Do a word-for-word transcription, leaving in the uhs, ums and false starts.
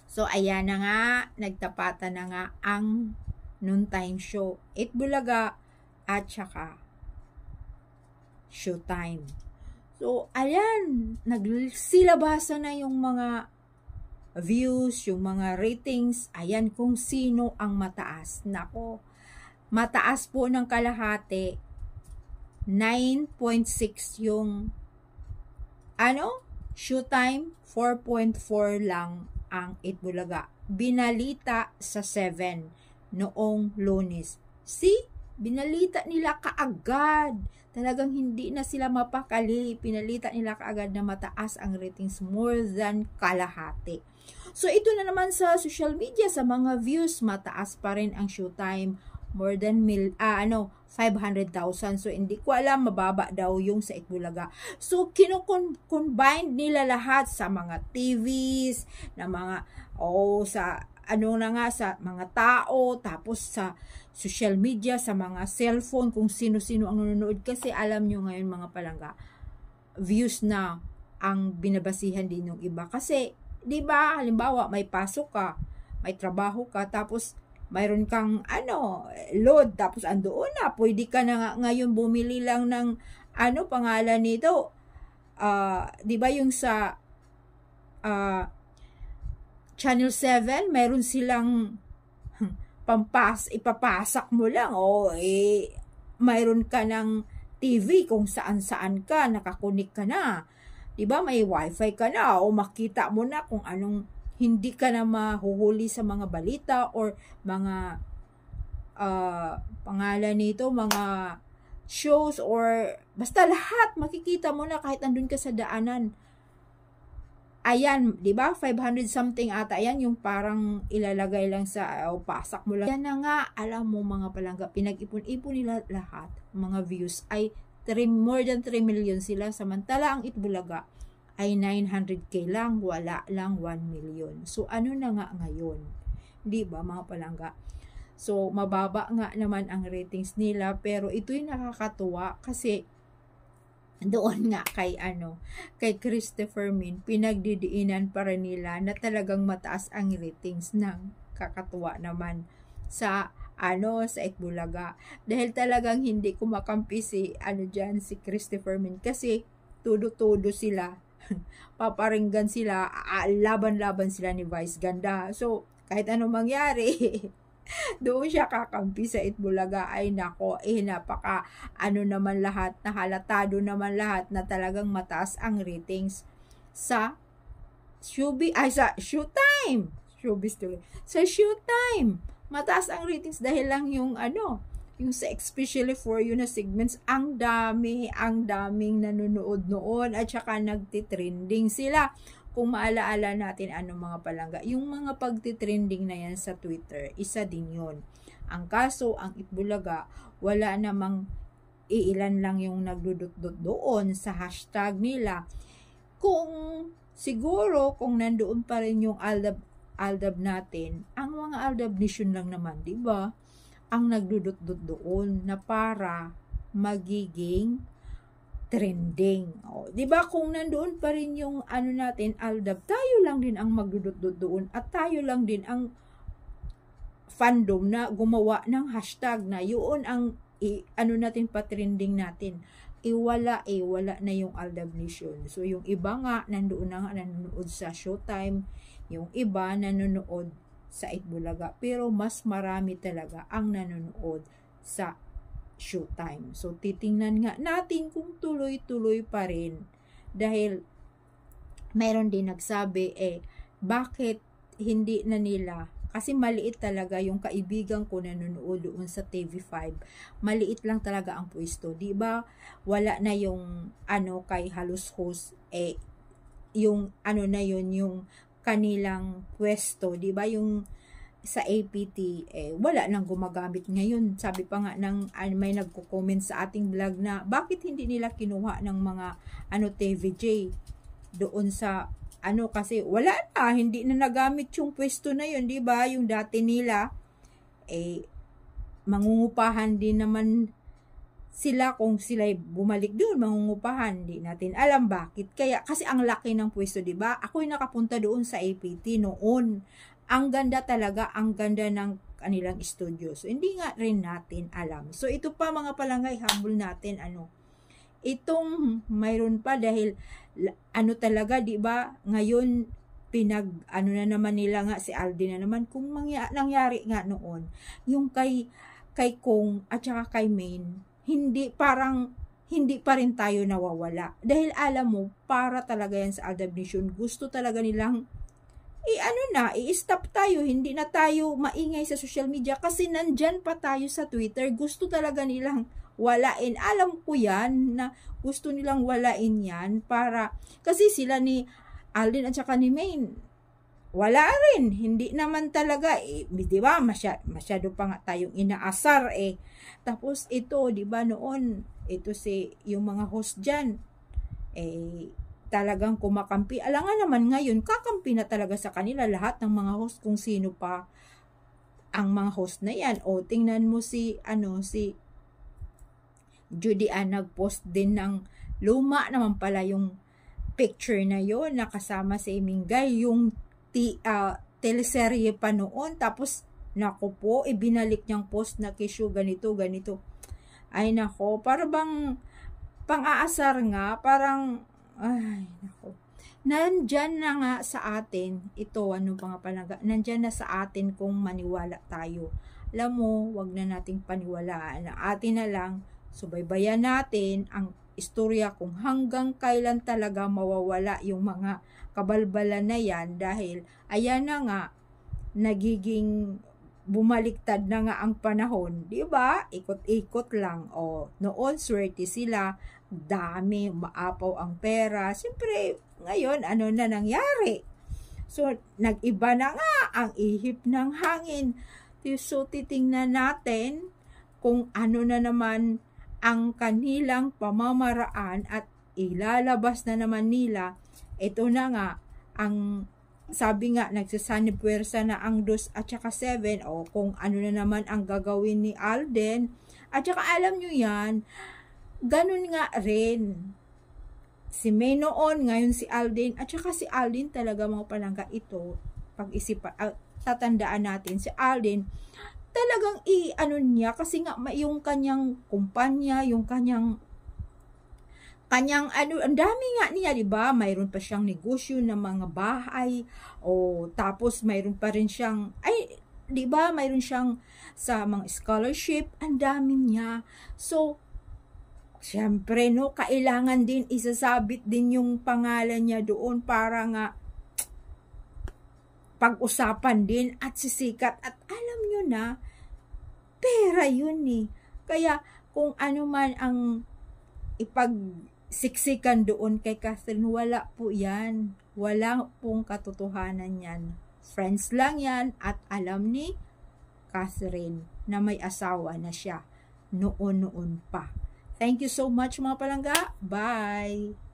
So, ayan na nga, nagtapatan na nga ang noontime show. Itbulaga at saka Showtime. So, ayan, nagsilabasa na yung mga views, yung mga ratings. Ayan kung sino ang mataas. Nako, mataas po ng kalahati. nine point six yung ano? Showtime, four point four lang ang Itbulaga. Binalita sa seven noong Lunes. See? Binalita nila kaagad. Talagang hindi na sila mapakali. Pinalita nila kaagad na mataas ang ratings, more than kalahati. So, ito na naman sa social media, sa mga views, mataas pa rin ang Showtime. More than mil, ah, ano, five hundred thousand. So, hindi ko alam, mababa daw yung sa Itbulaga. So, kino-combine nila lahat sa mga T Vs, na mga, oh, sa, ano na nga, sa mga tao, tapos sa social media, sa mga cellphone, kung sino-sino ang nanonood. Kasi alam nyo ngayon, mga palangga, views na ang binabasihan din ng iba. Kasi, di ba, halimbawa, may pasok ka, may trabaho ka, tapos, mayroon kang, ano, load, tapos andoon na, pwede ka na ngayon bumili lang ng, ano, pangalan nito, uh, di ba yung sa, uh, Channel seven, mayroon silang, pampas, ipapasak mo lang, o, eh, mayroon ka ng T V kung saan-saan ka, nakakunik ka na, di ba, may wifi ka na, o makita mo na kung anong, hindi ka na mahuhuli sa mga balita or mga uh, pangalan nito, mga shows or basta lahat makikita mo na kahit andun ka sa daanan. Ayan, di ba? five hundred something ata. Ayan yung parang ilalagay lang sa o uh, pasak mo lang. Yan na nga, alam mo mga palangga, pinag-ipon-ipon nila lahat, mga views ay three, more than three million sila, samantala ang Itbulaga ay nine hundred K lang, wala lang one million. So, ano na nga ngayon? Di ba, mga palangga? So, mababa nga naman ang ratings nila, pero ito'y nakakatuwa kasi doon nga kay, ano, kay Christopher Min, pinagdidiinan para nila na talagang mataas ang ratings ng kakatuwa naman sa, ano, sa Itbulaga. Dahil talagang hindi kumakampi si, ano dyan, si Christopher Min kasi tudo-tudo sila. Paparinggan sila, laban-laban sila ni Vice Ganda. So, kahit anong mangyari, doon siya kakampi sa Itbulaga. Ay nako, eh napaka ano naman lahat, nahalatado naman lahat na talagang mataas ang ratings sa Showbiz, ay sa Showtime. Showbiz tuloy. Sa Showtime, mataas ang ratings dahil lang yung ano, yung sa especially for you na segments, ang dami, ang daming nanonood noon at saka nagtitrending sila. Kung maalaala natin ano mga palangga, yung mga pagtitrending na yan sa Twitter, isa din yun. Ang kaso, ang Itbulaga, wala namang iilan lang yung nagdudot-dot doon sa hashtag nila. Kung siguro, kung nandoon pa rin yung Aldab, Aldab natin, ang mga Aldab Nation lang naman, di ba? Ang nagdudot-dot doon na para magiging trending. O, 'di ba kung nandoon pa rin yung ano natin Aldab, tayo lang din ang magdudot-dot doon at tayo lang din ang fandom na gumawa ng hashtag na yun ang i, ano natin pa trending natin. Iwala eh wala na yung Aldab Nation. So yung iba nga nandoon na nga nanonood sa Showtime, yung iba nanonood sa Itbulaga, pero mas marami talaga ang nanonood sa Showtime. So, titingnan nga natin kung tuloy-tuloy pa rin. Dahil, mayroon din nagsabi, eh, bakit hindi na nila, kasi maliit talaga yung kaibigan ko nanonood doon sa T V five. Maliit lang talaga ang pwesto. Diba, wala na yung, ano, kay halos host, eh, yung, ano na yun, yung kanilang pwesto, di ba? Yung sa A P T, eh, wala nang gumagamit ngayon. Sabi pa nga ng uh, may nagko-comment sa ating vlog na bakit hindi nila kinuha ng mga ano T V J doon sa ano kasi wala na, hindi na nagamit yung pwesto na yun, di ba? Yung dati nila, eh, mangungupahan din naman sila kung sila bumalik doon, mangungupahan, di natin alam bakit. Kaya, kasi ang laki ng pwesto, di ba? Ako'y nakapunta doon sa A P T noon. Ang ganda talaga, ang ganda ng kanilang studio. So, hindi nga rin natin alam. So, ito pa mga palangay, humble natin, ano, itong mayroon pa dahil, ano talaga, di ba, ngayon, pinag, ano na naman nila nga, si Alden na naman, kung mangya, nangyari nga noon, yung kay, kay Kong, at saka kay Maine, hindi, parang, hindi pa rin tayo nawawala. Dahil alam mo, para talaga yan sa Aldab Nation, gusto talaga nilang, i-ano na, i-stop tayo, hindi na tayo maingay sa social media, kasi nandyan pa tayo sa Twitter, gusto talaga nilang walain. Alam ko yan, na gusto nilang walain yan, para, kasi sila ni Alden at saka ni Maine, wala rin, hindi naman talaga, eh, di ba, masyado, masyado pa nga tayong inaasar eh. Tapos ito, di ba noon, ito si, yung mga host dyan, eh, talagang kumakampi. Alam nga naman ngayon, kakampi na talaga sa kanila lahat ng mga host, kung sino pa ang mga host na yan. O, tingnan mo si, ano, si Judy Ann, nagpost din ng luma naman pala yung picture na yon, nakasama si Mingay, yung Ti, uh, teleserye pa noon, tapos nako po, ibinalik niyang post na Kishu ganito, ganito. Ay nako, para bang pang-aasar nga, parang, ay nako. Nandyan na nga sa atin, ito, ano pa nga palaga, nandyan na sa atin kung maniwala tayo. Alam mo, wag na nating paniwalaan, na atin na lang, subaybayan natin ang istorya kung hanggang kailan talaga mawawala yung mga kabalbalan na yan, dahil ayan na nga, nagiging bumaliktad na nga ang panahon, di ba? Ikot-ikot lang. O, noon swerte sila, dami, maapaw ang pera. Siyempre, ngayon, ano na nangyari? So, nag-iba na nga ang ihip ng hangin. So, titingnan natin kung ano na naman ang kanilang pamamaraan at ilalabas na naman nila. Ito na nga, ang sabi nga, nagsasanib puwersa na ang dos at saka seven, o kung ano na naman ang gagawin ni Alden. At saka alam nyo yan, ganun nga rin. Si May noon, ngayon si Alden, at saka si Alden talaga mga palangga ito, pag-isipan, uh, tatandaan natin, si Alden, talagang i-ano niya, kasi nga yung kanyang kumpanya, yung kanyang kanyang ano, ang dami nga niya, di ba? Mayroon pa siyang negosyo ng mga bahay, o tapos mayroon pa rin siyang, ay, di ba? Mayroon siyang sa mga scholarship, ang dami niya. So, syempre, no, kailangan din isasabit din yung pangalan niya doon para nga pag-usapan din at sisikat. At alam nyo na, pera yun eh. Kaya, kung ano man ang ipag siksikan doon kay Catherine, wala po yan. Wala pong katotohanan yan. Friends lang yan, at alam ni Catherine na may asawa na siya noon-noon pa. Thank you so much mga palangga. Bye!